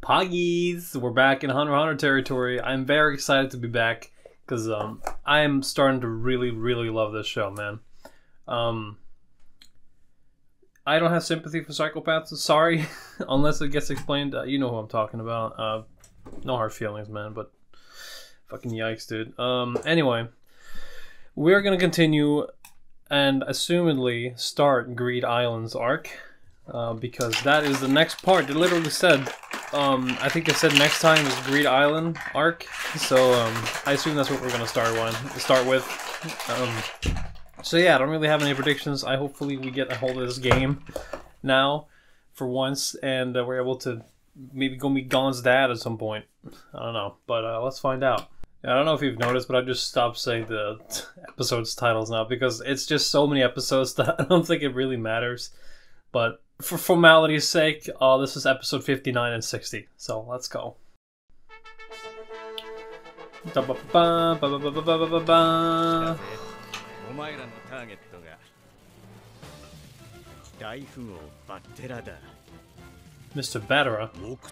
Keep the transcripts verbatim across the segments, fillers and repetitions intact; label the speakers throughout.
Speaker 1: Poggies, we're back in Hunter x Hunter territory. I'm very excited to be back because um, I am starting to really, really love this show, man. Um, I don't have sympathy for psychopaths. Sorry, unless it gets explained. Uh, you know who I'm talking about. Uh, no hard feelings, man. But fucking yikes, dude. Um, anyway, we're gonna continue and assumedly start Greed Island's arc. Uh, because that is the next part. They literally said, um, I think they said next time is Greed Island arc. So um, I assume that's what we're gonna start one start with. Um, so yeah, I don't really have any predictions. I hopefully we get a hold of this game now for once, and uh, we're able to maybe go meet Gon's dad at some point. I don't know, but uh, let's find out. I don't know if you've noticed, but I just stopped saying the episodes titles now because it's just so many episodes that I don't think it really matters. But for formality's sake, uh, this is episode fifty-nine and sixty, so let's go. Mister Battera.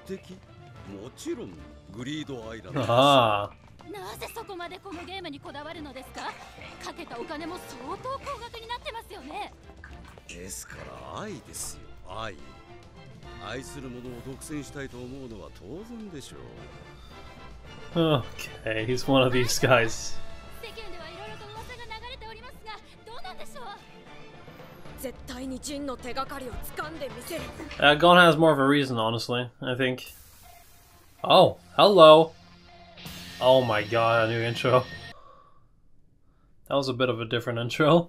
Speaker 1: Ah.
Speaker 2: なぜそこまでこのゲームにこだわるのですか？かけたお金も相当高額になってますよね。
Speaker 3: ですから愛ですよ、愛。愛するものを独占したいと思うのは当然でしょう。
Speaker 1: Okay, he's one of these guys.
Speaker 2: 世間ではいろいろと噂が流れておりますが、どうなんでしょう？
Speaker 4: 絶対にジンの手がかりを掴んでみせる。
Speaker 1: Uh, Gon has more of a reason, honestly, I think. Oh, hello. Oh my god, a new intro. That was a bit of a different intro.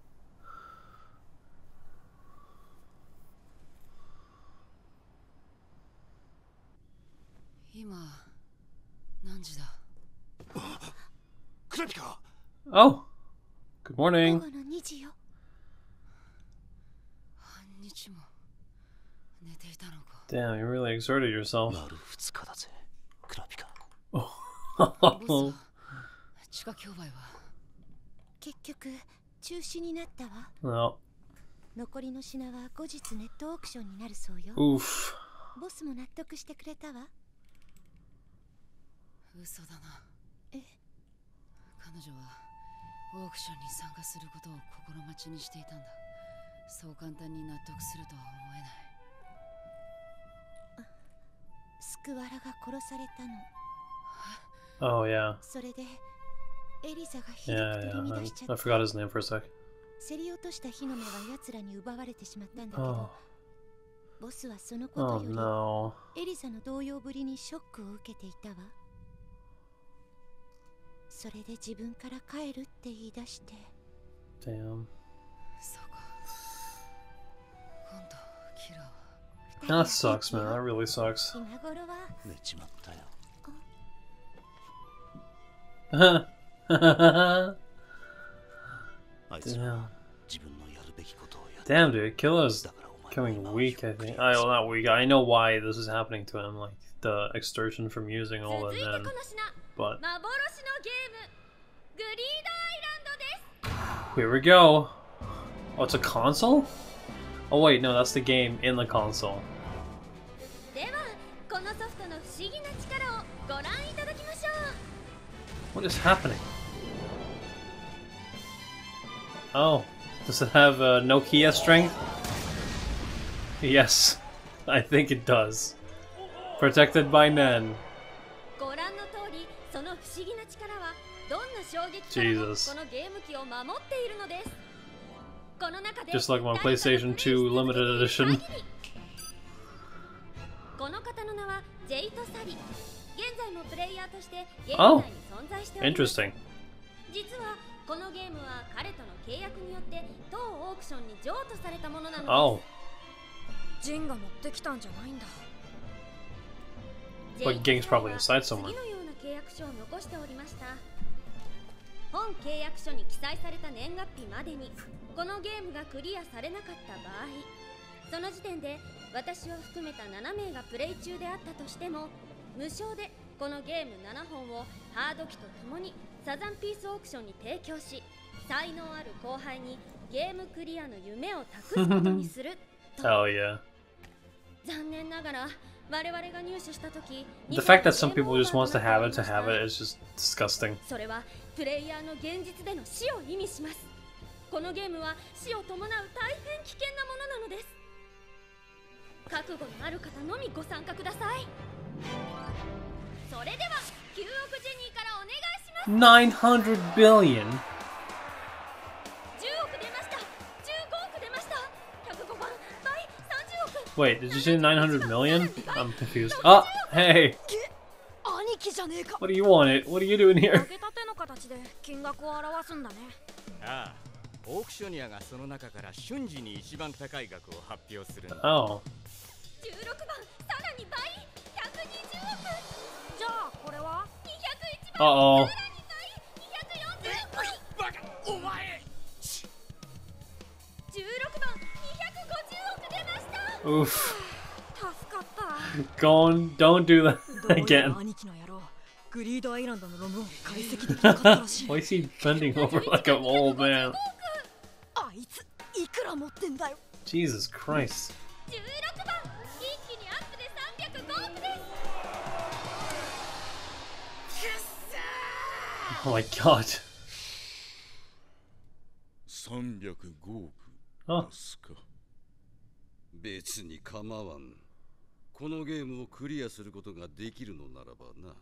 Speaker 1: Oh, good morning. Damn, you really exerted yourself. Oh.
Speaker 2: 結局中止になったわ。
Speaker 1: No.
Speaker 2: 残りの品は後日ネットオークションになるそうよ。
Speaker 1: Oof.
Speaker 2: ボスも納得してくれたわ。嘘だな。え？彼女はオークションに参加することを心待ちにしていたんだ。そう簡単に納得するとは思えない。スクワラが殺されたの。
Speaker 1: Oh yeah.
Speaker 2: それでエリザがひど
Speaker 1: Yeah,
Speaker 2: く取り
Speaker 1: yeah.
Speaker 2: 乱
Speaker 1: I,
Speaker 2: しちゃ
Speaker 1: I
Speaker 2: って。
Speaker 1: forgot his name for a sec.
Speaker 2: 競り落とした火の目は奴らに奪われてしまったんだけ
Speaker 1: Oh.
Speaker 2: ど、ボスはそのこと
Speaker 1: Oh
Speaker 2: より
Speaker 1: no.
Speaker 2: エリザの動揺ぶりにショックを受けていたわ。それで自分から帰るって言い出して。
Speaker 1: Damn.
Speaker 2: そうか。今度キラは。
Speaker 1: That sucks, man. That really sucks.
Speaker 2: 今頃は。
Speaker 3: 寝ちまったよ。
Speaker 1: Damn.
Speaker 3: あいつは自分のやるべきことをやった。
Speaker 1: Damn, dude. Killer's becoming weak, I think. I, well, not weak. I know why this is happening to him. Like, the extortion from using all that men. But... Here we go. Oh, it's a console? Oh, wait. No, that's the game in the console. What is happening? Oh, does it have uh, Nokia strength? Yes, I think it does. Protected by Nen. Jesus. Just like my PlayStation two limited edition. Oh, interesting.
Speaker 2: 実はこのゲームは彼との契約によって当オークションに譲渡されたものなのです。
Speaker 1: Oh.
Speaker 4: ジンが持ってきたんじゃないんだ。
Speaker 1: But Ging's probably inside somewhere.
Speaker 2: 次のような契約書を残しておりました。本契約書に記載された年月日までにこのゲームがクリアされなかった場合、その時点で私を含めたななめいがプレイ中であったとしても無償でこのゲームななほんをハード機とともにサザンピースオークションに提供し、才能ある後輩にゲームクリアの夢を託すことにすると。
Speaker 1: Hell yeah.
Speaker 2: 残念ながら我々が入手した時
Speaker 1: The fact that some people just wants to have it to have it is just disgusting.
Speaker 2: それはプレイヤーの現実での死を意味します。このゲームは死を伴う大変危険なものなのです。覚悟のある方のみご参加ください。それではきゅうおくジェニーからお願いします。
Speaker 1: nine hundred billion?
Speaker 2: じゅうおく出ました。じゅうごおく出ました。ひゃくごばん倍さんじゅうおく。
Speaker 1: Wait, did you say nine hundred million? I'm confused. Oh, hey!
Speaker 4: 兄貴じゃねえか。
Speaker 1: What do you want it? What are you doing
Speaker 4: 揚
Speaker 1: here?
Speaker 4: げたての形で金額を表すんだね。
Speaker 5: ああ、オークショニアがその中から瞬時に一番高い額を発表するんだ。
Speaker 1: Oh.
Speaker 2: じゅうろくばんさらに倍ひゃくにじゅうおく。
Speaker 4: じゃあこれは
Speaker 2: にひゃくいちばん
Speaker 1: Uh-oh.
Speaker 2: さらに倍にひゃくよんじゅうおく。
Speaker 5: バカ、お前。
Speaker 2: じゅうろくばんにひゃくごじゅうおく出ました。
Speaker 1: Oof.
Speaker 4: 助かった。
Speaker 1: Go on, don't do that
Speaker 4: どういう
Speaker 1: again.
Speaker 4: 兄貴の野郎。グリードアイランドのロムを解析できなかったらしい。
Speaker 1: Why is he bending over like an old man?
Speaker 4: あいついくら持ってんだよ。
Speaker 1: Jesus Christ.
Speaker 2: じゅうろくばん一気にアップでさんびゃくごおくです。
Speaker 1: Oh my god.
Speaker 3: さんびゃくごおく
Speaker 1: Oh.
Speaker 3: ですか。別に構わん。このゲームをクリアすることができるのならばな。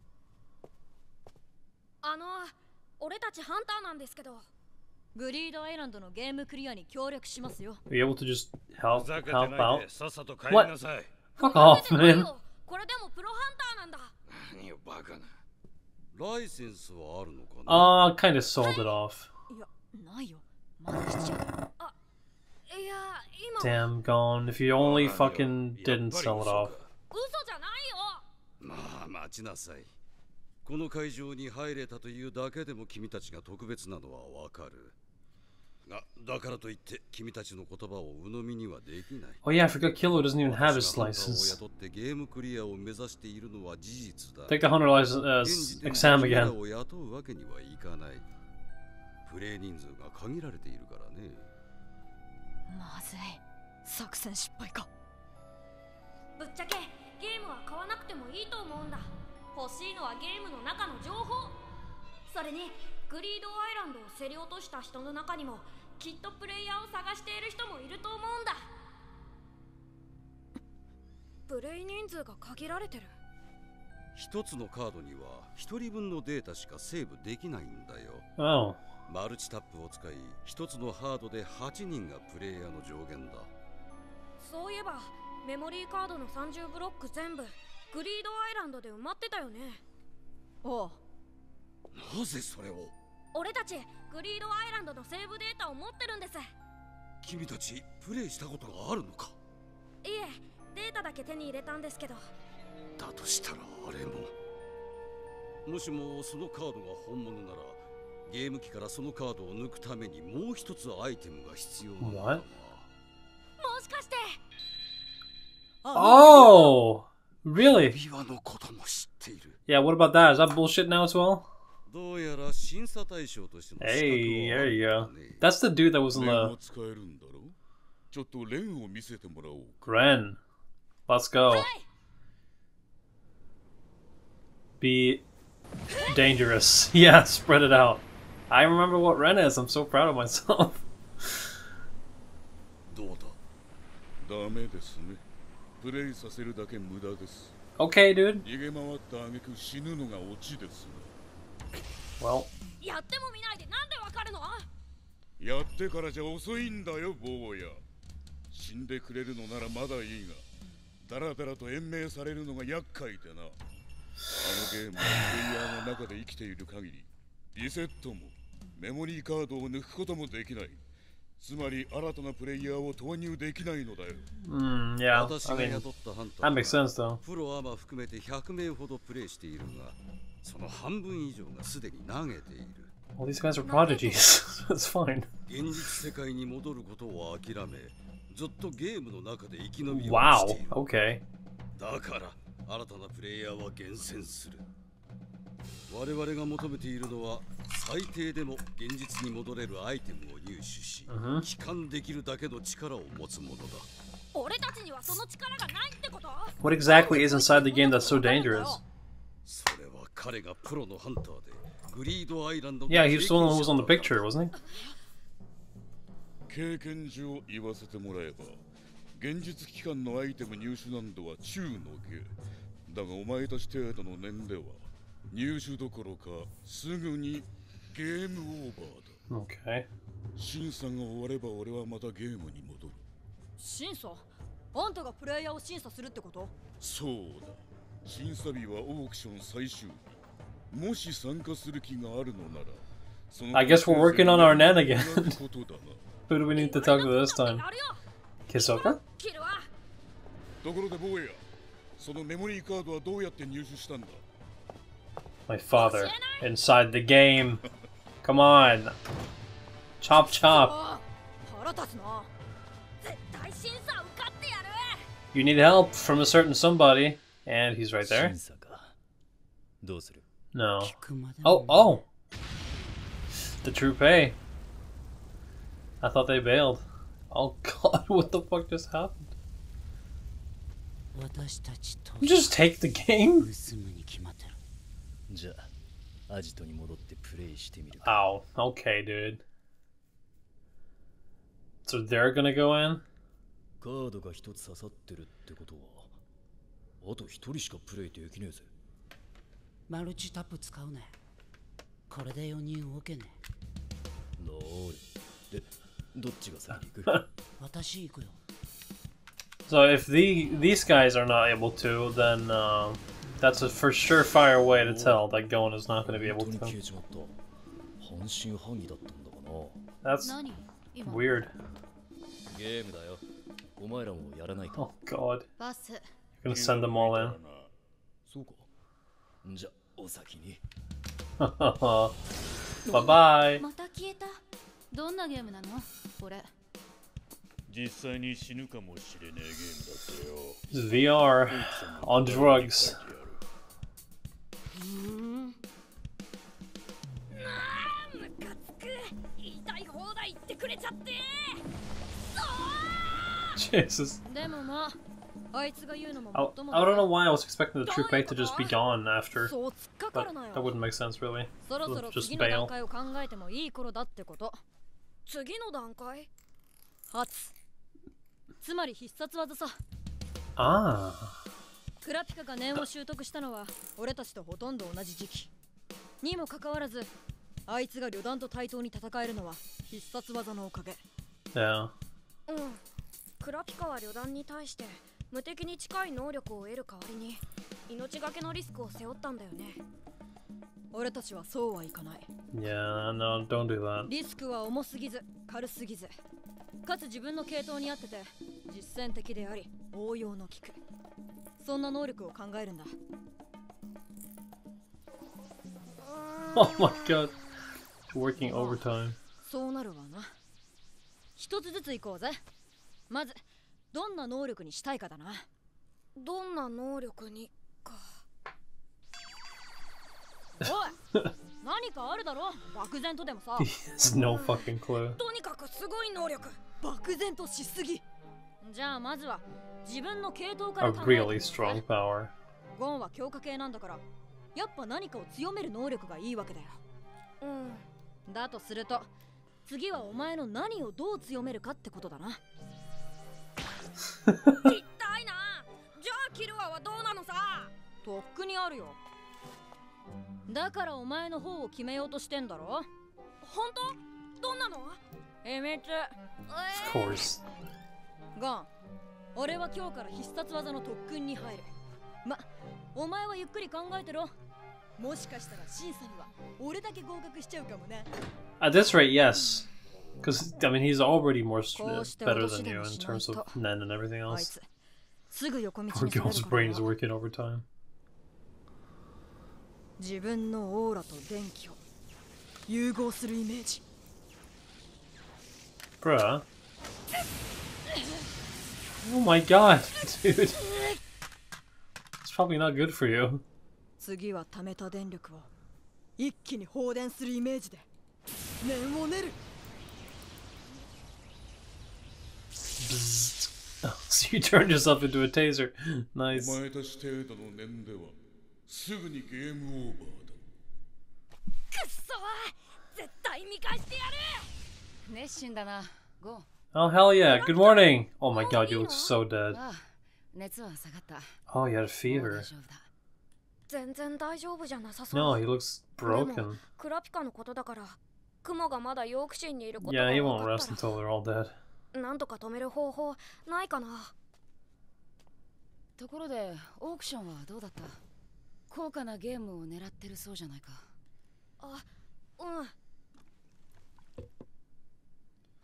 Speaker 4: あの俺たちハンターなんですけど、グリードアイランドのゲームクリアに協力しますよ。
Speaker 1: Are you able to just help
Speaker 3: ふざけて
Speaker 1: help
Speaker 3: ない
Speaker 1: out?
Speaker 3: でさっさと帰りなさい。
Speaker 1: Fuck off, man.
Speaker 4: これでもプロハンターなんだ。
Speaker 3: 何をバカな。ライセンスはあるのかな。
Speaker 1: Ah, kind of sold it off.
Speaker 4: いやないよ。まだしちゃう。あ、いや今
Speaker 1: Damn, gone. If you only fucking didn't sell it off.
Speaker 4: 嘘じゃないよ。
Speaker 3: まあ待ちなさい。この会場に入れたというだけでも君たちが特別なのはわかる。が、だからといって君たちの言葉を鵜呑みにはできない。
Speaker 1: Oh yeah, I forgot Kilo doesn't even have his
Speaker 3: 私がハンターを
Speaker 1: license.
Speaker 3: 雇ってゲームクリアを目指しているのは事実だ。
Speaker 1: Take the hunter license
Speaker 3: 現
Speaker 1: uh,
Speaker 3: 時点
Speaker 1: exam
Speaker 3: で君
Speaker 1: again.
Speaker 3: らを雇うわけにはいかない。プレイ人数が限られているからね。
Speaker 4: まずい。作戦失敗か。
Speaker 2: ぶっちゃけゲームは買わなくてもいいと思うんだ。欲しいのはゲームの中の情報。それにグリードアイランドを競り落とした人の中にもきっとプレイヤーを探している人もいると思うんだ。
Speaker 4: プレイ人数が限られてる。
Speaker 3: 一つのカードには一人分のデータしかセーブできないんだよ。
Speaker 1: Oh.
Speaker 3: マルチタップを使い一つのハードではちにんがプレイヤーの上限だ。
Speaker 4: そういえばメモリーカードのさんじゅうブロック全部グリードアイランドで埋まってたよね。おう。
Speaker 3: なぜそれを。
Speaker 2: 俺たちグリードアイランドのセーブデータを持ってるんです。
Speaker 3: 君たちプレイしたことがあるのか。
Speaker 2: いえ、データだけ手に入れたんですけど。
Speaker 3: だとしたらあれも。もしもそのカードが本物ならゲーム機からそのカードを抜くためにもう一つアイテムが必要なんだが。
Speaker 1: What?
Speaker 2: もしかして
Speaker 1: Oh! Really?
Speaker 3: 指輪のことも知っている。
Speaker 1: Yeah, what about that? Is that bullshit now as well?
Speaker 3: どうやら審査対象としての資格はあ
Speaker 1: Hey, there you
Speaker 3: る
Speaker 1: go.
Speaker 3: んだね。
Speaker 1: That's the dude that was in
Speaker 6: レンを
Speaker 1: the
Speaker 6: 使えるんだろ。ちょっとレンを見せてもらおうか。
Speaker 1: Ren. Let's go. Be dangerous. Yeah, spread it out. I remember what Ren is. I'm so proud of myself.
Speaker 3: どうだ。
Speaker 6: ダメですね。プレイさせるだけ無駄です。
Speaker 1: Okay, dude.
Speaker 6: 逃げ回った挙句死ぬのがオチです。
Speaker 1: Well,
Speaker 2: やっても見ないでなんでわかるの？
Speaker 6: やってからじゃ遅いんだよ、坊や。死んでくれるのならまだいいが、だらだらと延命されるのが厄介でな。あのゲームはプレイヤーの中で生きている限り、リセットもメモリーカードを抜くこともできない。つまり新たなプレイヤーを投入できないのだよ。
Speaker 1: mm, yeah.
Speaker 3: 私
Speaker 1: I
Speaker 3: が
Speaker 1: mean,
Speaker 3: 雇ったハンター
Speaker 1: that makes sense though.
Speaker 3: プロアマ含めてひゃくめいほどプレイしているが、その半分以上がすでに投げている。
Speaker 1: Well, these guys are prodigies. That's fine.
Speaker 3: 現実世界に戻ることを諦め、ずっとゲームの中で生き延びようとし
Speaker 1: Wow.
Speaker 3: ている。
Speaker 1: Okay.
Speaker 3: だから新たなプレイヤーは厳選する。我々が求めているのは最低でも現実に戻れるアイテムを入手し、
Speaker 1: Mhm.
Speaker 3: 帰還できるだけの力を持つものだ。
Speaker 4: 俺たちにはその力がないってこと？
Speaker 1: What exactly is inside the game that's so dangerous?
Speaker 3: それは彼がプロのハンターでグリードアイランドの
Speaker 1: Yeah, he was the one who was on the picture, wasn't he?
Speaker 6: 経験上言わせてもらえば現実機関のアイテム入手難度は中の下だがお前たち程度の年では入手どころかすぐにゲームオーバーだ。
Speaker 1: Okay.
Speaker 6: 審査が終われば俺はまたゲームに戻る。
Speaker 4: 審査？あんたがプレイヤーを審査するってこと？
Speaker 6: そうだ。審査日はオークション最終日。もし参加する気があるのならその
Speaker 1: I guess we're working on our Nen again.
Speaker 6: ことだな。
Speaker 1: Who do we need to talk to this time?
Speaker 4: やるよ。
Speaker 1: Kisoka?
Speaker 4: キルは
Speaker 6: ところでボーヤ、そのメモリーカードはどうやって入手したんだ？
Speaker 1: My father. Inside the game. Come on. Chop chop.
Speaker 4: 腹立つな。絶対審査受かってやる。
Speaker 1: You need help from a certain somebody. And he's right there.
Speaker 7: 審査か。どうする？
Speaker 1: No.
Speaker 7: 聞くまで
Speaker 1: Oh, oh! The true pay. I thought they bailed. Oh god, what the fuck just happened?
Speaker 7: 私たちと
Speaker 1: Just take the game?
Speaker 7: 盗むに決まってる。じゃあ、アジトに戻ってプレイしてみるか。
Speaker 1: Ow. Okay, dude. So they're gonna go in?
Speaker 7: カードが一つ刺さってるってことは、あと一人しかプレイできねえぜ。マルチタップ使うね。これでよにん動けねえ。なーれ。で、どっちが先に行く？私行くよ。
Speaker 1: So if the these guys are not able to, then uh, that's a for sure fire way to tell that Gon is not going to be able
Speaker 7: 本当に消
Speaker 1: to.
Speaker 7: えちまった。半信半疑だったんだかな。
Speaker 1: That's weird.
Speaker 7: ゲームだよ。お前らもやらないか。
Speaker 1: Oh god.
Speaker 2: ボス
Speaker 1: You're gonna send them all in.
Speaker 7: そうか。じゃ、お先に。
Speaker 1: Bye bye.
Speaker 2: また消えた。どんなゲームなのこれ？
Speaker 6: 実際に死ぬかもしれねえゲームだってよ。
Speaker 1: It's V R on drugs.
Speaker 4: ムカつく。言いたい放題言ってくれちゃって。
Speaker 1: Jesus.
Speaker 4: でもまあ、あいつが言うのも
Speaker 1: I,
Speaker 4: もっとも
Speaker 1: I don't know why I was expecting the true pay to just be gone after,
Speaker 4: そう突っかか
Speaker 1: but
Speaker 4: るなよ。
Speaker 1: that wouldn't make sense really.
Speaker 4: そろそろ
Speaker 1: Just
Speaker 4: 次の段
Speaker 1: bail.
Speaker 4: 階を考えてもいい頃だってこと。次の段階？初。つまり必殺技さ。
Speaker 1: Ah.
Speaker 4: クラピカが念を習得したのは俺たちとほとんど同じ時期にもかかわらず、あいつが旅団と対等に戦えるのは必殺技のおかげ。
Speaker 1: Yeah.
Speaker 4: うん。クラピカは旅団に対して無敵に近い能力を得る代わりに命がけのリスクを背負ったんだよね。俺たちはそうはいかない。
Speaker 1: Yeah, no, don't do that.
Speaker 4: リスクは重すぎず軽すぎず、かつ自分の系統に合ってて実践的であり応用の効く、そんな能力を考えるんだ。
Speaker 1: Oh my god. Working overtime.
Speaker 4: そうなるわな。一つずつ行こうぜ。まずどんな能力にしたいかだな。どんな能力にか。おい何かあるだろ、漠然とでもさ。
Speaker 1: He has no fucking clue.
Speaker 4: とにかくすごい能力。漠然としすぎ。じゃあまずは自分の系統か
Speaker 1: A
Speaker 4: ら考えてみよう
Speaker 1: really
Speaker 4: ぜ。
Speaker 1: strong power.
Speaker 4: ゴンは強化系なんだから、やっぱ何かを強める能力がいいわけだよ。うん。だとすると次はお前の何をどう強めるかってことだな。痛いな。じゃあキルアはどうなのさ。とっくにあるよ。だからお前の方を決めようとしてんだろ。本当？どんなの？秘密。
Speaker 1: Of course.
Speaker 4: ゴン、俺は今日から必殺技の特訓に入る。ま、お前はゆっくり考えてろ。もしかしたら審査には俺だけ合格しちゃうかもね。
Speaker 1: At this rate, yes. Because, I mean, he's already more st- better than you in terms of Nen and everything
Speaker 4: あい
Speaker 1: else.
Speaker 4: つすぐ横道に
Speaker 1: Poor
Speaker 4: それ
Speaker 1: girl's
Speaker 4: るから
Speaker 1: brain is
Speaker 4: な。
Speaker 1: working overtime.
Speaker 4: 自分のオーラと電気を融合するイメージ。
Speaker 1: Bruh. Oh my god, dude. It's probably not good for you.
Speaker 4: 次は溜めた電力を一気に放電するイメージで念を練る。
Speaker 1: So you turned yourself into a taser.
Speaker 6: お
Speaker 1: Nice.
Speaker 6: 前たち程度の年ではすぐにゲームオーバーだ。
Speaker 4: くっそー、絶対見返してやる。熱心だな、ゴー。
Speaker 1: Oh, hell yeah. Good morning. Oh my god, you look so dead.
Speaker 4: ああ、熱は下がった。
Speaker 1: Oh, you had a
Speaker 4: もう
Speaker 1: fever.
Speaker 4: 大丈夫だ。
Speaker 2: 全然大丈夫じゃなさそう。
Speaker 1: No, he looks
Speaker 2: でも
Speaker 1: broken.
Speaker 2: クラピカのことだから、クモがまだヨークシンにいることが
Speaker 1: Yeah, he
Speaker 2: 分
Speaker 1: won't
Speaker 2: かっ
Speaker 1: rest
Speaker 2: た
Speaker 1: until they're all dead.
Speaker 2: ら、なんとか止める方法ないかな。
Speaker 4: ところで、オークションはどうだった？高価なゲームを狙ってるそうじゃないか。
Speaker 2: あ、うん。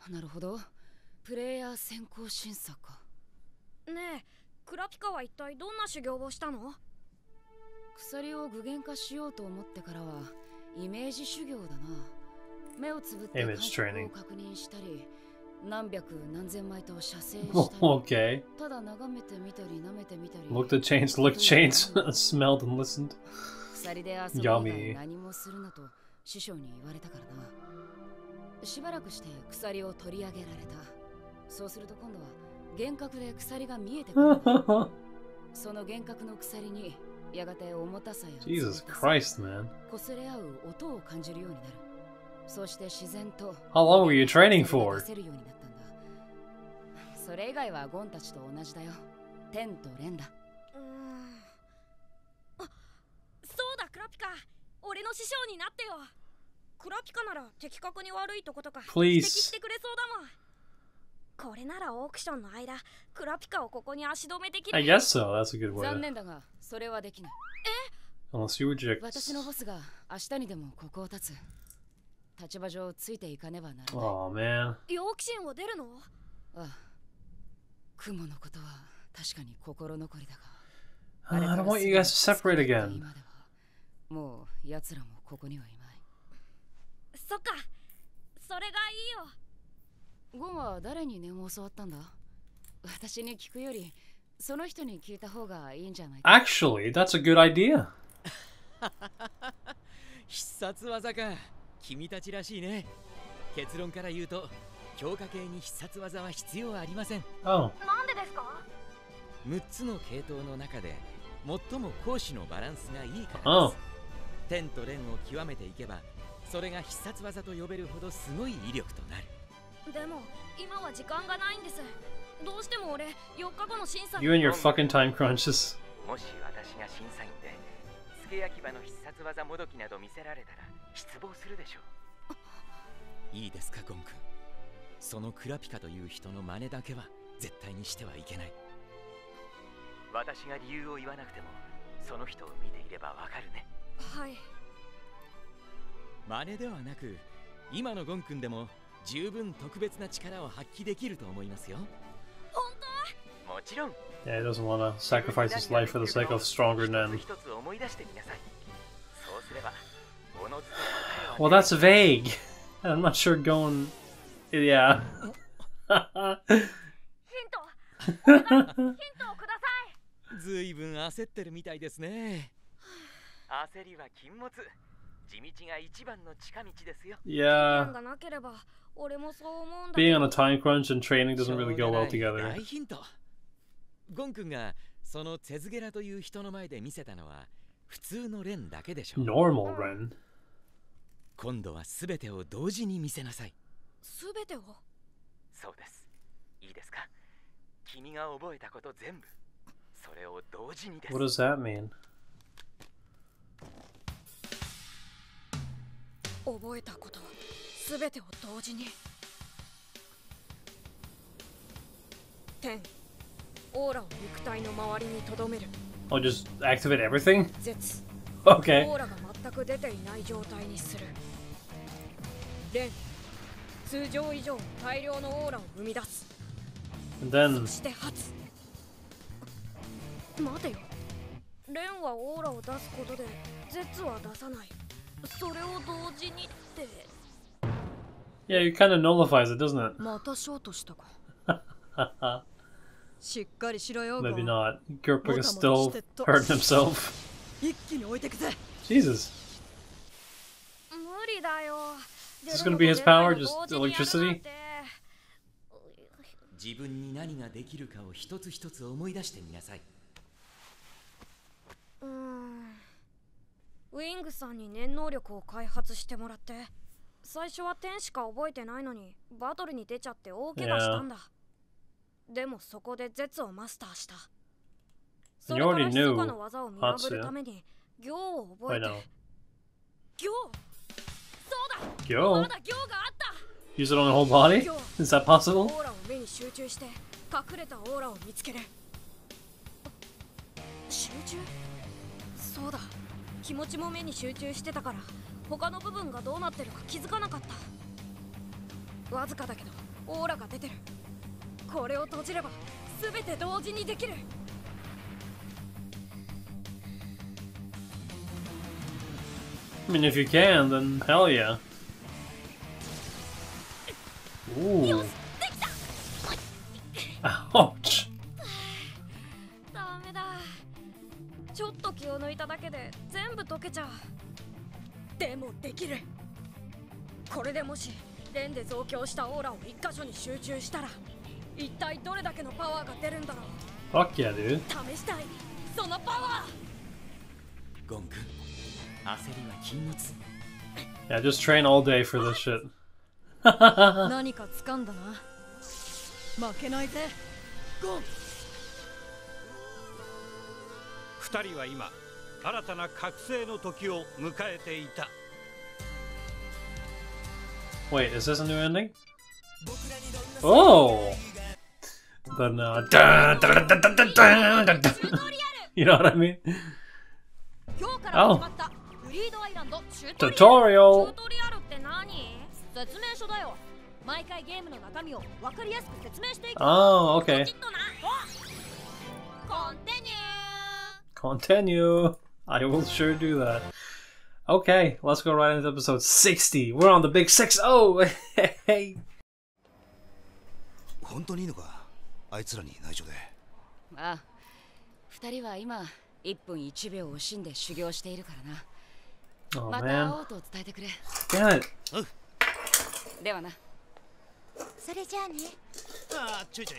Speaker 4: なるほど。プレイヤー先行審査か。
Speaker 2: ねえ、クラピカは一体どんな修行をしたの？
Speaker 4: 鎖を具現化しようと思ってからはイメージ修行だな。目をつぶって感
Speaker 1: Image
Speaker 4: 触
Speaker 1: training.
Speaker 4: を確認したり、何百何千枚と射精したり、
Speaker 1: Okay.
Speaker 4: ただ眺めてみたり舐めてみたり。
Speaker 1: Looked at chains, licked chains, smelled and listened.
Speaker 4: 鎖で遊ぶ以
Speaker 1: Yummy.
Speaker 4: 外何もするなと師匠に言われたからな。しばらくして鎖を取り上げられた。そうすると今度は幻覚で鎖が見えてくるんだ。その幻覚の鎖にやがて重たさや
Speaker 1: Jesus Christ, man.
Speaker 4: 擦れ合う音を感じるようになる。そして自然と
Speaker 1: How long were you training for?
Speaker 4: 出せるようになったんだ。それ以外はゴンたちと同じだよ。天と蓮だ。
Speaker 2: うーん。あ、そうだクラピカ、俺の師匠になってよ。クラピカなら的確に悪いとことか指摘してくれそうだもん。これならオークションの間、クラピカをここに足止めできる。
Speaker 1: I guess so. That's a good way.
Speaker 4: 残
Speaker 1: To...
Speaker 4: 念だが、それはできない。
Speaker 1: Unless you reject.
Speaker 4: 私のボスが明日にでもここを立つ。立場上ついていかねばならない。
Speaker 1: Oh man.
Speaker 2: ヨークシンを出るの？
Speaker 4: ああ、雲のことは確かに心残りだが。
Speaker 1: I don't want you guys to separate again.
Speaker 4: 今ではもう奴らもここにはいない。
Speaker 2: そっか、それがいいよ。
Speaker 4: ゴンは誰に念を教わったんだ？私に聞くよりその人に聞いた方がいいんじゃないか。
Speaker 1: Actually, that's a good idea.
Speaker 5: 必殺技か。君たちらしいね。結論から言うと、強化系に必殺技は必要ありません。
Speaker 1: Oh.
Speaker 2: なんでですか？
Speaker 5: むっつの系統の中で最も攻守のバランスがいいから
Speaker 1: Oh.
Speaker 5: です。天と蓮を極めていけば、それが必殺技と呼べるほどすごい威力となる。
Speaker 2: でも今は時間がないんです。どうしても俺よっかごの審査に。
Speaker 1: You and your fucking time crunches.
Speaker 5: もし私が審査員で、付け焼き場の必殺技もどきなど見せられたら失望するでしょう。いいですか、ゴン君。そのクラピカという人の真似だけは絶対にしてはいけない。私が理由を言わなくても、その人を見ていればわかるね。
Speaker 2: はい。
Speaker 5: 真似ではなく、今のゴン君でも十分特別な力を発揮できると思いますよ。
Speaker 2: 本当？
Speaker 5: もちろん。
Speaker 1: Yeah, he doesn't want to sacrifice his life for the sake of stronger men.
Speaker 5: 一つ思い出してみなさい。そうすれば、おのずと答えは
Speaker 1: Well, that's vague. I'm not sure going. Yeah.
Speaker 2: ヒント。ヒントをください。
Speaker 5: ずいぶん焦ってるみたいですね。焦りは禁物。地道が一番の近道ですよ。
Speaker 1: Yeah.
Speaker 2: がなければ俺もそう思うんだ。
Speaker 1: Being on a time crunch and training doesn't really go well
Speaker 5: しょうがない
Speaker 1: together.
Speaker 5: 大ヒント。ゴン君がそのツェズゲラという人の前で見せたのは普通のレンだけでしょう。
Speaker 1: Normal Ren.
Speaker 5: 今度は全てを同時に見せなさい。
Speaker 2: すべてを？
Speaker 5: そうです。いいですか？君が覚えたこと全部、それを同時にです。
Speaker 1: What does that mean?
Speaker 2: 覚えたことすべてを同時に。天、オーラを肉体の周りにとどめる。
Speaker 1: Oh, just activate everything?
Speaker 2: 絶、
Speaker 1: Okay.
Speaker 2: オーラが全く出ていない状態にする。連、通常以上大量のオーラを生み出す。
Speaker 1: And then
Speaker 2: そして発。待てよ。連はオーラを出すことで絶は出さない。それを同時にって。
Speaker 1: yeah, it kind of nullifies it, doesn't it?
Speaker 4: またショートしたか。しっかりしろよ。
Speaker 1: Maybe not. Gerpik is still hurting himself.
Speaker 4: 一気に置いてくぜ。
Speaker 1: Jesus.
Speaker 2: 無理だよ。
Speaker 1: Is this gonna be his power? Just electricity?
Speaker 5: 自分に何ができるかを一つ一つ思い出してみなさい。
Speaker 4: うーん、ウィングさんに念能力を開発してもらって、最初は天しか覚えてないのにバトルに出ちゃって大怪我したんだ。でもそこで絶をマスターした。それから密かな技を見破るために行を覚えて。行、そうだ、
Speaker 1: 行?
Speaker 4: まだ行があった。
Speaker 1: Use it on the whole body? Is that possible?
Speaker 4: オーラを目に集中して隠れたオーラを見つける。集中？そうだ、気持ちも目に集中してたから他の部分がどうなってるか気づかなかった。わずかだけどオーラが出てる。これを閉じれば全て同時にできる。
Speaker 1: I mean, if you can, then hell yeah. Ooh. Ouch.
Speaker 4: ダメだ。ちょっと気を抜いただけで全部溶けちゃう。でもできる。これでもしレンで増強したオーラを一箇所に集中したら、一体どれだけのパワーが出るんだろう。
Speaker 1: Fuck yeah, dude.
Speaker 4: 試したい、そのパワ
Speaker 5: ー。ゴン君、焦りは禁物。
Speaker 1: Yeah, just train all day for this shit.
Speaker 4: 何か掴んだな。負けないぜ、ゴン。
Speaker 8: 二人は今新たな覚醒の時を迎えていた。
Speaker 1: Wait, is this a new ending? Oh! Then, uh, dun, dun, dun, dun, dun, dun, dun, dun. You know what I mean? Oh. Tutorial!
Speaker 4: 説明書だよ。毎回ゲームの中身を分かりやすく説明していく。
Speaker 1: Oh, okay.
Speaker 4: コンティニュー。
Speaker 1: Continue. I will sure do that. Okay, let's go right into episode sixty. We're on the big six oh. Hey.
Speaker 3: 本当にいいのか、あいつらに内緒で。
Speaker 9: ああ、二人は今一分一秒を惜しんで修行しているからな。
Speaker 1: Oh,
Speaker 9: また会おうと伝えてくれ。
Speaker 1: Damn it.
Speaker 9: ではな。
Speaker 2: それじゃあね。
Speaker 3: ああ、ちょいちょい。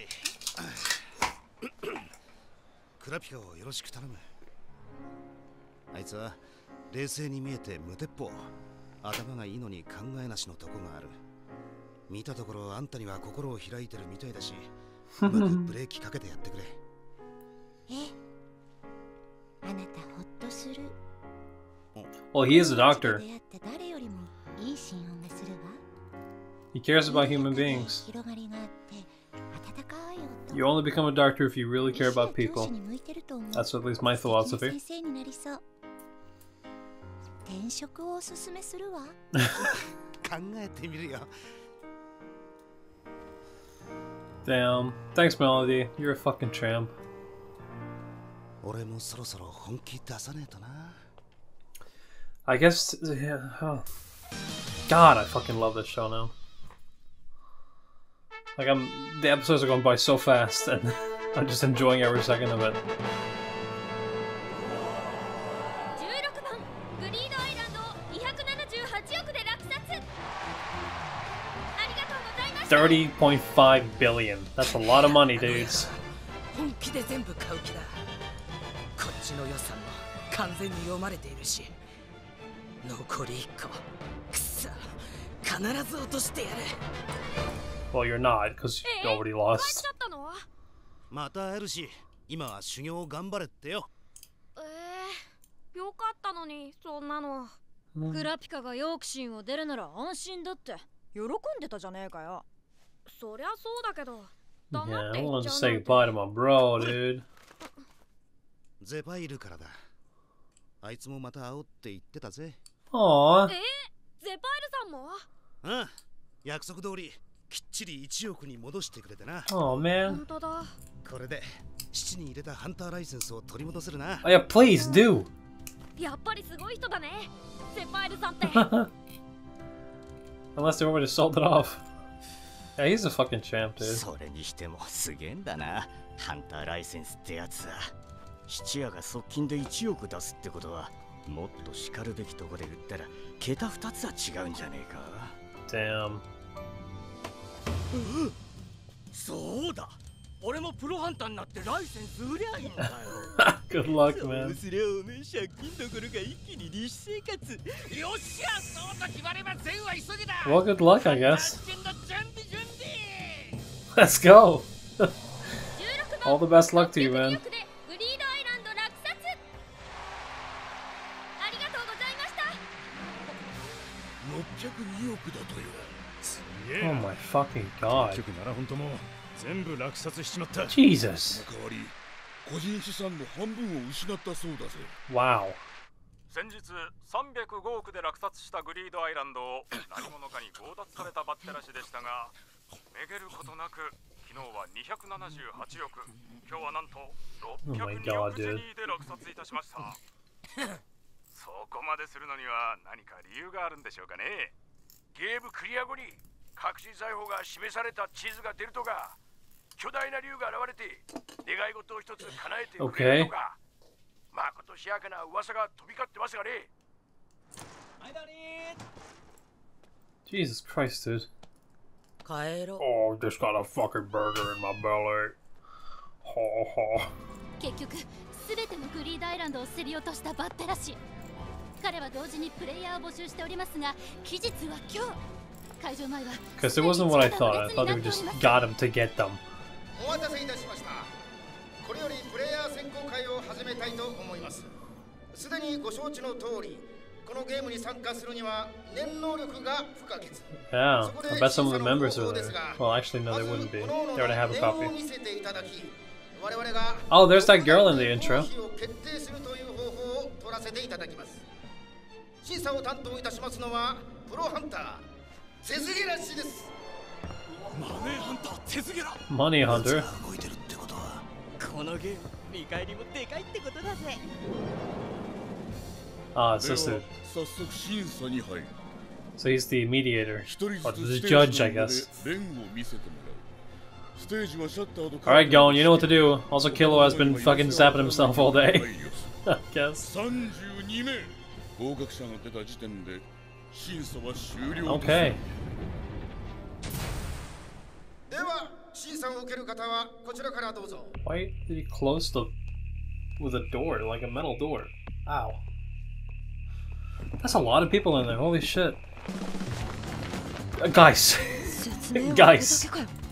Speaker 3: クラピカをよろしく頼む。あいつは冷静に見えて無鉄砲。頭がいいのに考えなしのとこがある。見たところあんたには心を開いてるみたいだし、うまくブレーキかけてやってくれ。
Speaker 2: え、あなたほっとする。
Speaker 1: Well, he is a doctor.
Speaker 2: 出会った誰よりもいい心音がするわ。
Speaker 1: He cares about human beings.
Speaker 2: 広がりがあって温かい音。
Speaker 1: You only become a doctor if you really care about people.
Speaker 2: に向いてると思う。
Speaker 1: That's at least my philosophy.
Speaker 2: 先生になりそう。転職をおすすめするわ。
Speaker 3: 考えてみるよ。
Speaker 1: Damn. Thanks, Melody. You're a fucking champ.
Speaker 3: 俺もそろそろ本気出さねえとな。
Speaker 1: I guess. Yeah, oh. God, I fucking love this show now. Like, I'm. The episodes are going by so fast, and I'm just enjoying every second of it.
Speaker 2: じゅうろくばん、グリードアイランドをにひゃくななじゅうはちおくで落札。ありがとうございます。
Speaker 1: thirty point five billion. That's a lot of money, dudes.
Speaker 10: 本気で全部買う気だ。こっちの予算も完全に読まれているし、残りいっこ。くそ、必ず落としてやる。
Speaker 1: Well, you're not, because you already lost.
Speaker 3: また会えるし、今は修行頑張れってよ。
Speaker 4: えー、よかったのに、そんなの。クラピカがヨークシンを出るなら安心だって喜んでたじゃねえかよ。そりゃそうだけど。
Speaker 1: Yeah, I wanted to say goodbye to my bro, dude.
Speaker 3: ゼパいるからだ。あいつもまた会おうって言ってたぜ。
Speaker 1: Aww.
Speaker 4: え、ゼパイルさんも？
Speaker 3: ああ、約束通りきっちりいちおくに戻してくれてな。
Speaker 1: Oh man.
Speaker 4: 本当だ。
Speaker 3: これで七に入れたハンターライセンスを取り戻せるな。
Speaker 1: Oh yeah, please do.
Speaker 4: やっぱりすごい人だね、ゼパイルさんって。
Speaker 1: Unless they want me to sold it off. Yeah, he's a fucking champ, dude.
Speaker 5: それにしてもすげえんだな、ハンターライセンスってやつは。質屋が側近でいちおく出すってことは、もっと叱るべきとこで売ったら桁ふたつは違うんじゃねえか。
Speaker 1: Damn.
Speaker 10: そうだ。俺もプロハンターになってライセンス売りゃいいんだよ。
Speaker 1: Good luck, man.
Speaker 10: そうすりゃおめえ借金どころか一気に利子生活。よっしゃ、そうと決まれば全は急ぎだ。
Speaker 1: Well, good luck, I guess. Let's go. All the best luck to you, man.
Speaker 6: ろっぴゃくにおくだとよ。
Speaker 1: Oh my fucking god.
Speaker 6: 結局なら本当も全部落札しちまった。
Speaker 1: Jesus.
Speaker 6: その代わり個人資産の半分を失ったそうだぜ。
Speaker 1: Wow.
Speaker 11: 先日さんびゃくごおくで落札したグリードアイランドを何者かに強奪されたバッテラ氏でしたが、めげることなく昨日はにひゃくななじゅうはちおく、今日はなんとろっぴゃくにおくジェニーで落札いたしました。そこまでするのには何か理由があるんでしょうかね。
Speaker 12: ゲームクリア後に隠し財宝が示された地図が出るとか、巨大な竜が現れて願い事を一つ叶えてくれるとか、まことしやかな噂が飛び交ってますがね。
Speaker 1: Jesus Christ, dude.
Speaker 10: 帰ろう。
Speaker 1: Oh, just got a fucking burger in my belly. Ha ha.
Speaker 13: 結局すべてのグリードアイランドを競り落としたバッテラ氏。彼は同時にプレイヤーを募集しておりますが、期日は今日。会場前は
Speaker 1: Because it wasn't what I thought. I thought they just got him to get them.
Speaker 14: お待たせいたしました。これよりプレイヤー選考会を始めたいと思います。すでにご承知の通り、このゲームに参加するには念能力が不可欠。
Speaker 1: Yeah, I bet some of the members are there. Well, actually, no, they wouldn't be. They already have a copy. Oh, there's that girl in the intro.
Speaker 14: 審査を担当いたしますのはプロハンターセズゲラ氏です。
Speaker 10: マネーハンターセズゲラ。
Speaker 1: Money Hunter.
Speaker 10: 動いてるってことはこのゲーム見返りもでかいってことだぜ。
Speaker 1: Ah, it's this dude.
Speaker 6: 早速審査に入る。
Speaker 1: So he's the mediator.
Speaker 6: 一人
Speaker 1: Or
Speaker 6: ず
Speaker 1: the
Speaker 6: つ
Speaker 1: judge, I guess.
Speaker 6: レンを見せてもらう。ステージはシャッターと
Speaker 1: Alright, Gon, you know what to do. Also, Kilo has been fucking zapping himself all day. I guess.
Speaker 6: さんじゅうにめい。合格者が出た時点で審査は終了。
Speaker 1: Okay.
Speaker 14: では審査を受ける方はこちらからどうぞ。
Speaker 1: Why did he close the with a door, like a metal door? Ow. That's a lot of people in there. Holy shit. Uh, guys. Guys.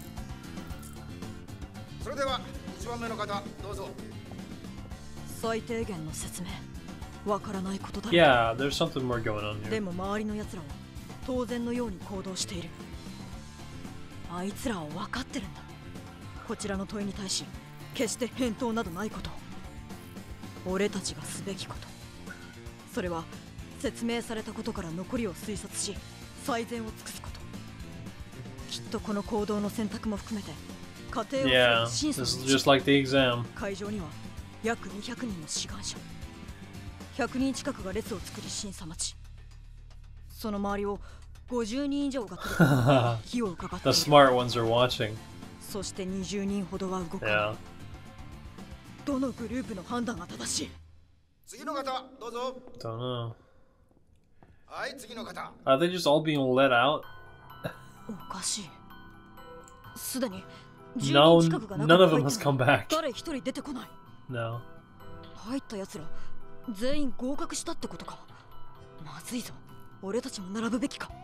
Speaker 14: それではいちばんめの方どうぞ。
Speaker 4: 最低限の説明。わからないことだ。
Speaker 1: Yeah, there's something more going on here.
Speaker 4: でも周りの奴らは当然のように行動している。あいつらは分かってるんだ。こちらの問いに対し決して返答などないこと。俺たちがすべきこと。それは説明されたことから残りを推察し最善を尽くすこと。きっとこの行動の選択も含めて過程を
Speaker 1: Yeah,
Speaker 4: 審
Speaker 1: this
Speaker 4: 査
Speaker 1: is just like the exam.
Speaker 4: 会場には約にひゃくにんの志願者。ひゃくにん近くが列を作り審査待ち。その周りをごじゅうにん以上が来る気を伺っている。
Speaker 1: The smart ones are watching.
Speaker 4: そしてにじゅうにんほどは動かない。
Speaker 1: Yeah.
Speaker 4: どのグループの判断が正しい？
Speaker 14: 次の方どうぞ。
Speaker 1: Don't know.
Speaker 14: はい次の方。
Speaker 1: Are they just all being let out?
Speaker 4: おかしい。すでに
Speaker 1: No, none of them has come back.
Speaker 4: 誰一人出てこない。
Speaker 1: No.
Speaker 4: 入った奴ら全員合格したってことか。まずいぞ。俺たちも並ぶべきか。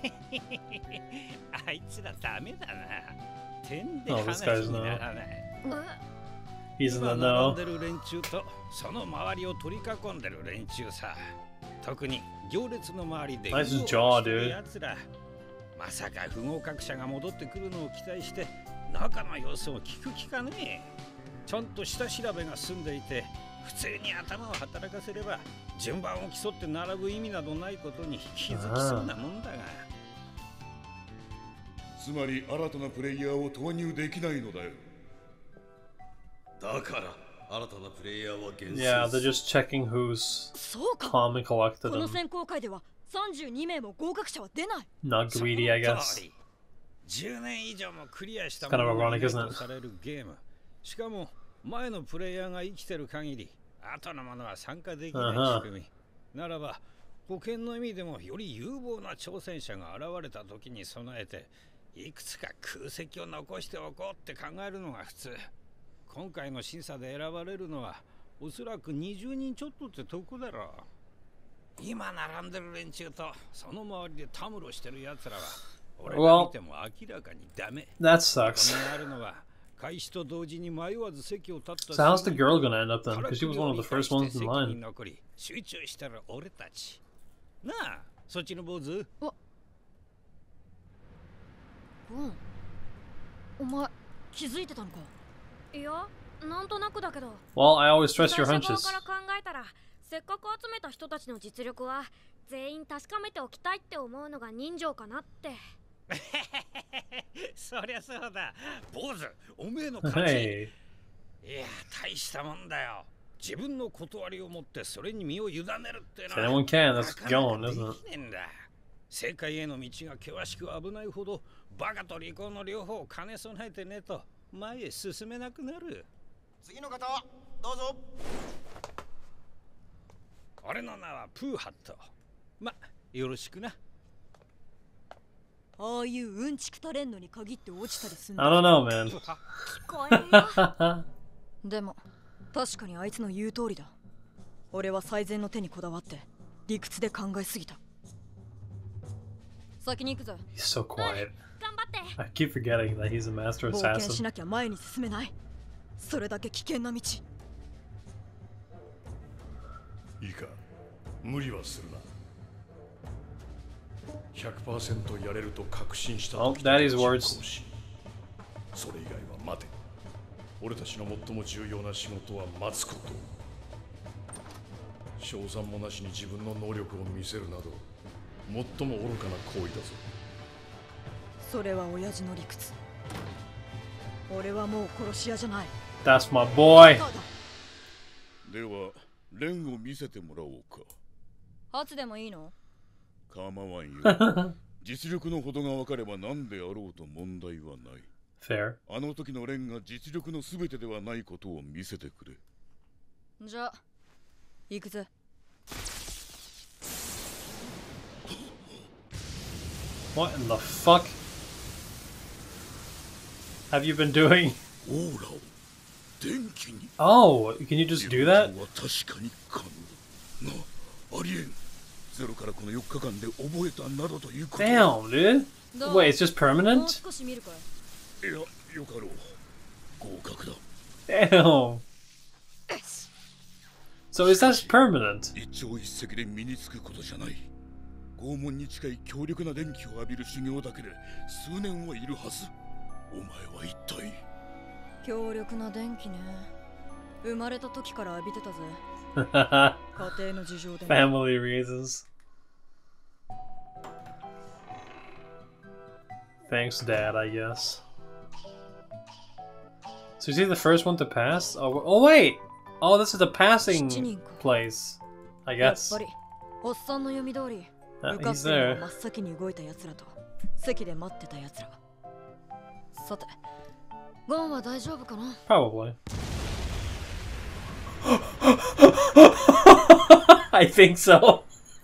Speaker 8: あいつらダメだな。点で
Speaker 1: Oh,
Speaker 8: 話
Speaker 1: this guy's
Speaker 8: にな
Speaker 1: no.
Speaker 8: らない。
Speaker 1: He's in the
Speaker 8: 今並ん
Speaker 1: know.
Speaker 8: でる連中とその周りを取り囲んでる連中さ。特に行列の周りで
Speaker 1: Nice
Speaker 8: うろうろ
Speaker 1: jaw,
Speaker 8: してる
Speaker 1: dude.
Speaker 8: 奴ら。まさか不合格者が戻ってくるのを期待して中の様子を聞く気かね。ちゃんと下調べが済んでいて普通に頭を働かせれば順番を競って並ぶ意味などないことに気づきそうなもんだが。
Speaker 6: つまり新たなプレイヤーを投入できないのだよ。
Speaker 3: だから新たなプレイヤーは厳選。
Speaker 1: Yeah, they're just checking who's
Speaker 4: そうか。
Speaker 1: calm and collected
Speaker 4: この
Speaker 1: and
Speaker 4: 選考会ではさんじゅうにめいも合格者は出ない。
Speaker 1: not greedy, I guess.
Speaker 8: じゅうねん以上もクリアした
Speaker 1: It's kind of
Speaker 8: 者が
Speaker 1: ironic,
Speaker 8: いない
Speaker 1: isn't
Speaker 8: と
Speaker 1: it?
Speaker 8: されるゲーム。しかも前のプレイヤーが生きてる限り後の者は参加できない仕組み。ならば保険の意味でもより有望な挑戦者が現れた時に備えていくつか空席を残しておこうって考えるのが普通。今回の審査で選ばれるのはおそらくにじゅうにんちょっとってとこだろう。今並んでる連中とその周りでたむろしてる奴らは俺が見ても明らかにダメ。
Speaker 1: That sucks.
Speaker 8: So
Speaker 1: how's the girl gonna end up then? Because she was one of the first ones in line.
Speaker 8: なあ、そっちの坊主。
Speaker 4: お、うん。お前気づいてたのか？
Speaker 2: いや、なんとなくだけど。
Speaker 1: Well, I always trust your hunches.
Speaker 2: から考えたら、せっかく集めた人たちの実力は全員確かめておきたいって思うのが人情かなって。
Speaker 8: そりゃそうだ。坊主、おめえの勝ち。いや、大したもんだよ。自分の断りを持ってそれに身を委ねるってのは。
Speaker 1: Anyone can. That's going, isn't it?
Speaker 8: 正解への道が険しく危ないほどバカと利口の両方を兼ね備えてねと前へ進めなくなる。
Speaker 14: 次の方、どうぞ。
Speaker 8: 俺の名はプーハット。ま、よろしくな。
Speaker 4: ああいううんちくたれんのに限って落ちたりすんの。
Speaker 1: I don't know, man.
Speaker 4: でも確かにあいつの言う通りだ。俺は最善の手にこだわって理屈で考えすぎた。先に行くぞ。
Speaker 1: He's so quiet. I keep forgetting that he's a master assassin.
Speaker 4: 冒険しなきゃ前に進めない。それだけ危険な道。
Speaker 15: いいか、無理はするな。ひゃくパーセント やれると確信した時だけ実行し、それ以外は待て。俺たちの最も重要な仕事は待つこと。賞賛もなしに自分の能力を見せるなど最も愚かな行為だぞ。
Speaker 4: それは親父の理屈。俺はもう殺し屋じゃない。
Speaker 1: That's my boy.
Speaker 6: ではレンを見せてもらおうか。
Speaker 4: 初でもいいの？
Speaker 6: 構わんよ。実力のほどが分かれば何であろうと問題はない。
Speaker 1: Fair.
Speaker 6: あの時のレンが実力のすべてではないことを見せてくれ。
Speaker 4: じゃあ行くぜ。
Speaker 1: What in the fuck have you been doing? Oh, can you just do that? Damn, dude. Wait, it's just permanent? Damn. So is that permanent?
Speaker 6: 拷問に近い強力な電気を浴びる修行だけで数年はいるはず。お前は一体。
Speaker 4: 強力な電気ね。生まれた時から浴びてたぜ。家庭の事情で。
Speaker 1: Family reasons. Thanks, Dad, I guess. So is he the first one to pass? Oh, oh wait! Oh, this is the passing place, I guess.
Speaker 4: やっぱりおっさんの読み通り。
Speaker 1: Uh, he's there.
Speaker 4: 真っ先に動いた奴らと席で待ってた奴ら。さて、ゴンは大丈夫かな？
Speaker 1: Probably. I think so.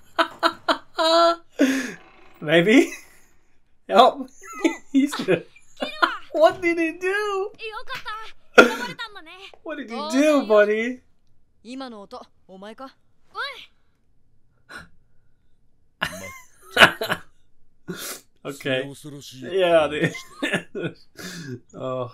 Speaker 1: Maybe. Oh, he's good. What did he do? What did you do, buddy?
Speaker 4: 今の音、お前か？
Speaker 1: Okay. Yeah, dude. Oh.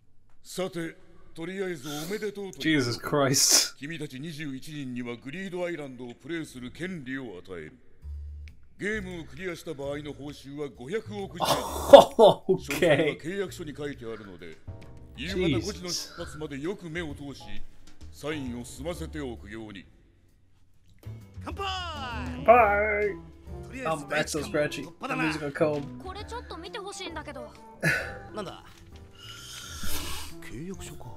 Speaker 1: Jesus Christ.
Speaker 6: 君たちにじゅういちにんにはグリードアイランドをプレイする権利を与える。ゲームをクリアした場合の報酬はごひゃくおくジェン。詳細は契約書に書いてあるので、夕方ごじの出発までよく目を通し、サインを済ませておくように。
Speaker 10: 乾杯！
Speaker 1: Bye! Oh, my back's so scratchy. I'm losing a comb.
Speaker 2: これちょっと見てほしいんだけど。
Speaker 10: なんだ？契約書か。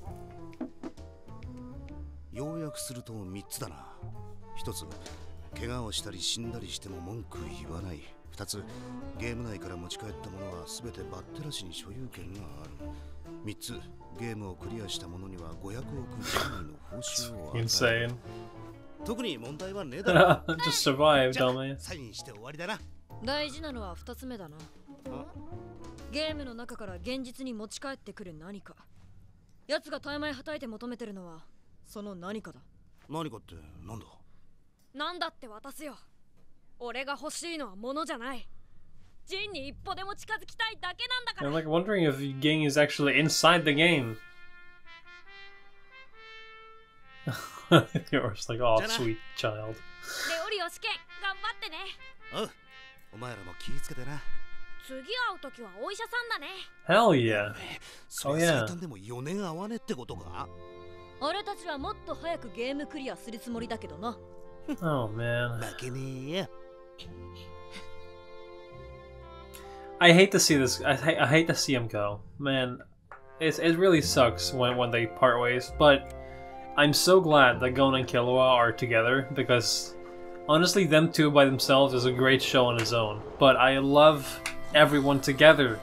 Speaker 10: 要約するとみっつだな。ひとつ、怪我をしたり死んだりしても文句言わない。ふたつ、ゲーム内から持ち帰ったものはすべてバッテラ氏に所有権がある。みっつ、ゲームをクリアした者にはごひゃくおくジェニーの報酬を与える。
Speaker 1: Insane.
Speaker 10: 特に問題はねえだろ。
Speaker 1: Just survive, dummy.
Speaker 10: サインして終わりだな。
Speaker 4: 大事なのはふたつめだな。 ゲームの中から現実に持ち帰ってくる何か。奴が大枚はたいて求めてるのはその何かだ。
Speaker 10: 何かってなんだ？
Speaker 4: なんだって渡すよ。俺が欲しいのは物じゃない。ジンに一歩でも近づきたいだけなんだから。
Speaker 1: I'm like wondering if Ging is actually inside the game. You're just like, oh, sweet child.
Speaker 4: レオリオ試験頑張ってね。
Speaker 10: おう、お前らも気ぃつけてな。
Speaker 4: 次会うときはお医者さんだね。
Speaker 1: Hell yeah.
Speaker 10: それ最短でもよねん会わねってことか？
Speaker 4: 俺たちはもっと早くゲームクリアするつもりだけどな。
Speaker 1: Oh man.
Speaker 10: 負けねえや。
Speaker 1: I hate to see this. I, I hate to see him go. Man, it's, it really sucks when, when they part ways, but I'm so glad that Gon and Killua are together because honestly, them two by themselves is a great show on its own. But I love everyone together.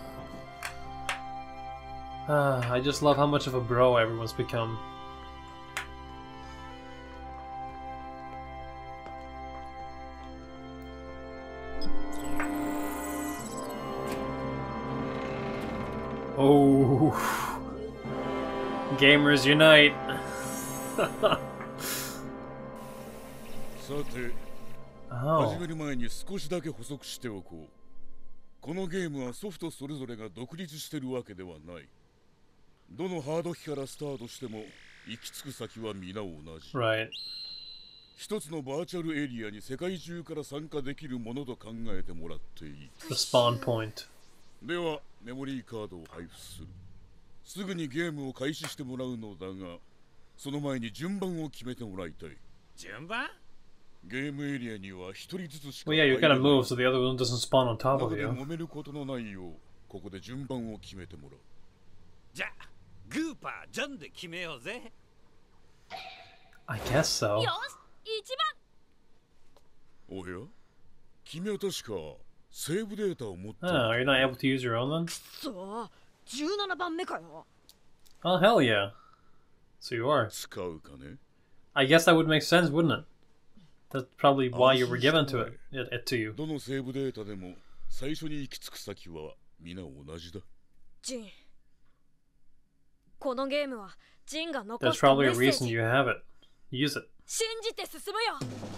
Speaker 1: Uh, I just love how much of a bro everyone's become. Oh, gamers unite!
Speaker 6: さて、始める前に少しだけ補足しておこう。このゲームはソフトそれぞれが独立してるわけではない。どのハード機からスタートしても行き着く先は皆同じ。
Speaker 1: Right.
Speaker 6: 一つのバーチャルエリアに世界中から参加できるものと考えてもらっていい。
Speaker 1: The spawn point.
Speaker 6: では、メモリーカードを配布する。すぐにゲームを開始してもらうのだが、その前に順番を決めてもらいたい。
Speaker 8: 順番？
Speaker 6: ゲームエリアには一人ずつしか
Speaker 1: Well, yeah, you gotta move so the other one doesn't spawn on top of you.
Speaker 6: 揉めることのないよう、ここで順番を決めてもらう。
Speaker 8: じゃあ、グーパー、ジャンで決めようぜ。
Speaker 1: I guess so.
Speaker 4: よし、一番。
Speaker 6: おや？君は確かセーブデータを持って。
Speaker 1: Oh, you're not able to use your own then?
Speaker 4: くそ、じゅうななばんめかよ。
Speaker 1: Oh, hell yeah. So you are.
Speaker 6: 使うかね?
Speaker 1: I guess that would make sense, wouldn't it? That's probably why you were given to it, it, it to you.
Speaker 6: どのセーブデータでも最初に行き着く先は皆同じだ。
Speaker 4: ジン。このゲームはジンが残
Speaker 1: There's
Speaker 4: したメ
Speaker 1: probably
Speaker 4: ッ
Speaker 1: a
Speaker 4: セー
Speaker 1: reason
Speaker 4: ジ。
Speaker 1: you have it. Use it.
Speaker 4: 信じて進むよ。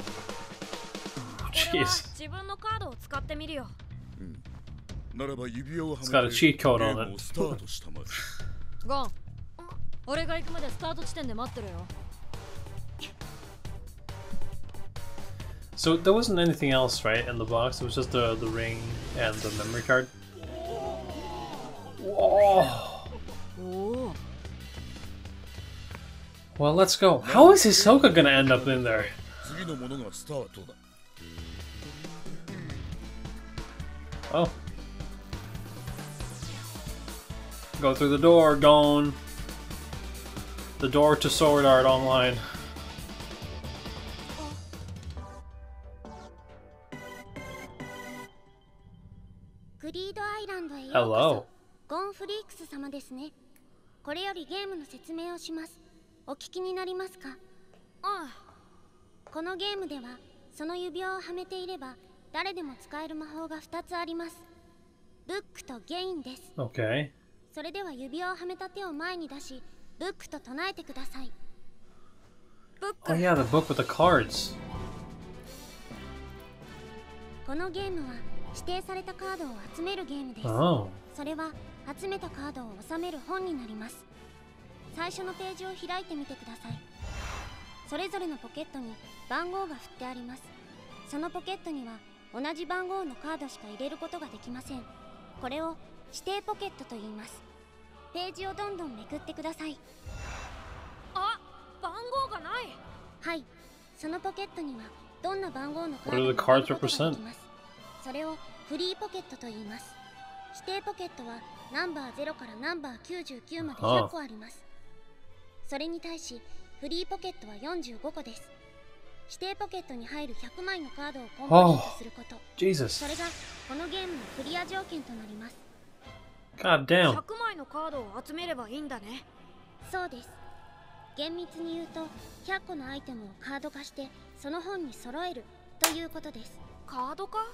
Speaker 4: 俺は自分のカードを使ってみるよ。
Speaker 6: うん。ならば指輪をはめて
Speaker 1: It's got a cheat code
Speaker 6: ゲ
Speaker 1: on
Speaker 6: ームをスタートしたまえ。
Speaker 4: ゴン。俺が行くまでスタート地点で待ってるよ。
Speaker 1: So there wasn't anything else, right, in the box? It was just the, the ring and the memory card? Whoa! Well, let's go. How is Hisoka gonna end up in there? Oh. Go through the door, Gon. The door to Sword Art Online. Hello.
Speaker 2: ゴンフリークス様ですね。これよりゲームの説明をします。お聞きになりますか？ああ。このゲームではその指輪をはめていれば誰でも使える魔法がふたつあります。ブックとゲインです。
Speaker 1: Okay.
Speaker 2: それでは指輪をはめた手を前に出し、ブックと唱えてください。ブック。
Speaker 1: Oh yeah, the book with the cards.
Speaker 2: このゲームは指定されたカードを集めるゲームです。
Speaker 1: Oh.
Speaker 2: それは集めたカードを収める本になります。最初のページを開いてみてください。それぞれのポケットに番号が振ってあります。そのポケットには同じ番号のカードしか入れることができません。これを指定ポケットと言います。ページをどんどんめくってください。
Speaker 4: あ、番号がない。
Speaker 2: はい、そのポケットにはどんな番号のカー
Speaker 1: What
Speaker 2: ド
Speaker 1: do
Speaker 2: を
Speaker 1: the
Speaker 2: 入れ
Speaker 1: cards
Speaker 2: ることがで
Speaker 1: represent?
Speaker 2: きます。それをフリーポケットと言います。指定ポケットはナンバーゼロからナンバーきゅうじゅうきゅうまでひゃっこあります。それに対しフリーポケットはよんじゅうごこです。指定ポケットに入るひゃくまいのカードをコンプリートすること、
Speaker 1: Jesus.
Speaker 2: それがこのゲームのクリア条件となります。
Speaker 1: God damn.
Speaker 4: ひゃくまいのカードを集めればいいんだね。
Speaker 2: そうです。厳密に言うとひゃっこのアイテムをカード化してその本に揃えるということです。
Speaker 4: カード化？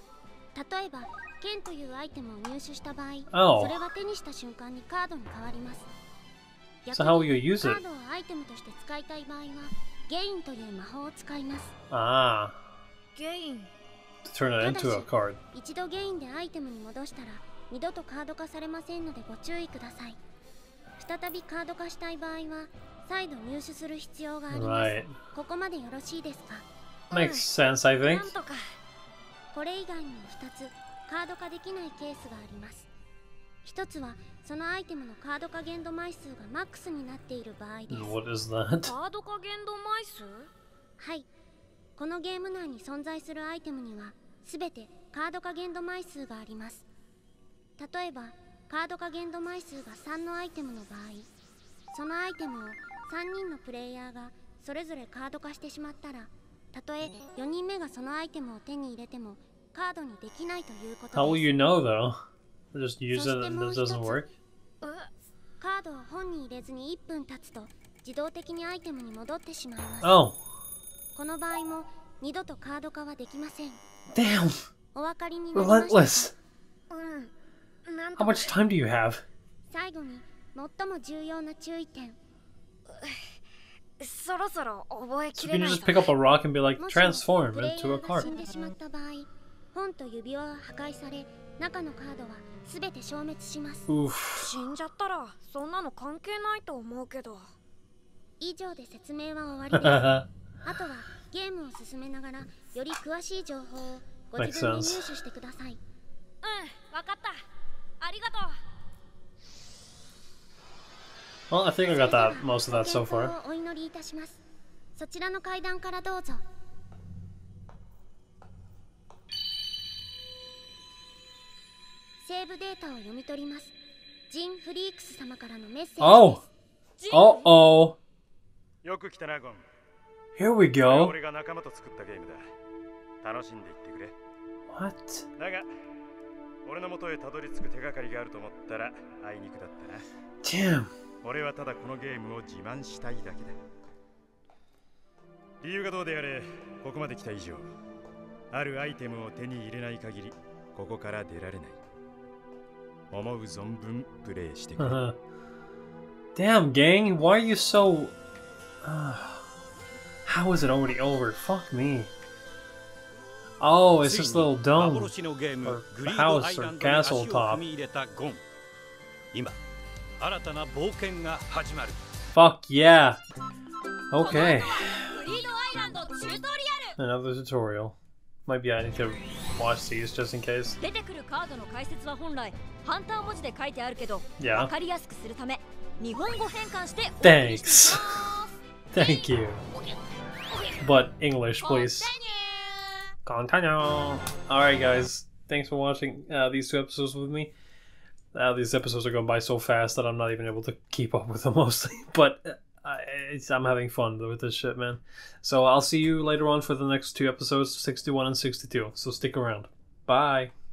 Speaker 2: 例えば剣というアイテムを入手した場合、
Speaker 1: Oh.
Speaker 2: それは手にした瞬間にカードに変わります。
Speaker 1: So how will you use
Speaker 2: カ
Speaker 1: it?
Speaker 2: ードをアイテムとして使いたい場合はゲインという魔法を使います。
Speaker 1: Ah.
Speaker 4: ゲイン
Speaker 1: To turn it into a card.
Speaker 2: 一度ゲインでアイテムに戻したら二度とカード化されませんのでご注意ください。再びカード化したい場合は再度入手する必要があります。
Speaker 1: Right.
Speaker 2: ここまでよろしいですか？
Speaker 1: Makes sense, I think.
Speaker 2: これ以外にもふたつカード化できないケースがあります。一つはそのアイテムのカード化限度枚数がマックスになっている場合です。
Speaker 1: What is that?
Speaker 4: カード化限度枚数？
Speaker 2: はい。このゲーム内に存在するアイテムにはすべてカード化限度枚数があります。例えばカード化限度枚数がさんのアイテムの場合、そのアイテムをさんにんのプレイヤーがそれぞれカード化してしまったら、たとえよにんめがそのアイテムを手に入れてもカードにできないということです。
Speaker 1: How will you know though? Just use it and it doesn't work?
Speaker 2: カードを本に入れずにいっぷん経つと自動的にアイテムに戻ってしまいます。
Speaker 1: Oh.
Speaker 2: この場合も二度とカード化はできません。
Speaker 1: Damn.
Speaker 2: お分かりになりましたか？
Speaker 1: Relentless.
Speaker 2: うん。なんと
Speaker 1: How much time do you have?
Speaker 2: 最後に最も重要な注意点。
Speaker 4: そろそろ覚え
Speaker 1: So
Speaker 4: き
Speaker 1: you
Speaker 4: れ
Speaker 1: can
Speaker 4: ない
Speaker 1: just pick up a rock and be like,
Speaker 2: もしも
Speaker 1: transform
Speaker 2: プレイヤ
Speaker 1: into a
Speaker 2: ーが死ん
Speaker 1: card.
Speaker 2: でしまった場合、本と指輪は破壊され、中のカードはすべて消滅します。
Speaker 1: Oof.
Speaker 4: 死んじゃったらそんなの関係ないと思うけど。
Speaker 2: 以上で説明は終わりです。あとはゲームを進めながらより詳しい情報をご自分で入手してください。
Speaker 4: うん、わかった。ありがとう。
Speaker 1: Well, I think I got that most of that so
Speaker 2: ご健
Speaker 1: far.
Speaker 2: 康をお祈りいたします。そちらの階段からどうぞ。セーブデータを読み取ります。ジン・フリークス様からのメッセージです。
Speaker 1: Oh. Uh oh.
Speaker 11: よく来たな、ゴン。
Speaker 1: Here we go.
Speaker 11: 俺が仲間と作ったゲームだ。楽しんでいってくれ。
Speaker 1: What?
Speaker 11: だが、俺の元へたどり着く手がかりがあると思ったらあいにくだったな。
Speaker 1: Damn.
Speaker 11: 俺はただこのゲームを自慢したいだけだ。理由がどうであれ、ここまで来た以上、あるアイテムを手に入れない限り、ここから出られない。思う存分プレイしてくれ。
Speaker 1: Uh-huh. Damn, gang, why are you so... Uh, how is it already over? Fuck me. Oh, it's just a little dome, or house, or castle top.
Speaker 8: 今、新たな冒険が始まる。
Speaker 1: Fuck yeah. Okay.
Speaker 4: グリードアイランドチュートリアル。
Speaker 1: Another tutorial. Might be I need to watch these just in case.
Speaker 4: 出てくるカードの解説は本来ハンター文字で書いてあるけど、
Speaker 1: Yeah.
Speaker 4: わかりやすくするため日本語変換してお送りしていき
Speaker 1: Thanks.
Speaker 4: ます。
Speaker 1: Thank you. But English, please. Continue. Alright, guys. Thanks for watching uh, these two episodes with me. Uh, these episodes are going by so fast that I'm not even able to keep up with them mostly. But uh, it's, I'm having fun with this shit, man. So I'll see you later on for the next two episodes, sixty-one and sixty-two. So stick around. Bye.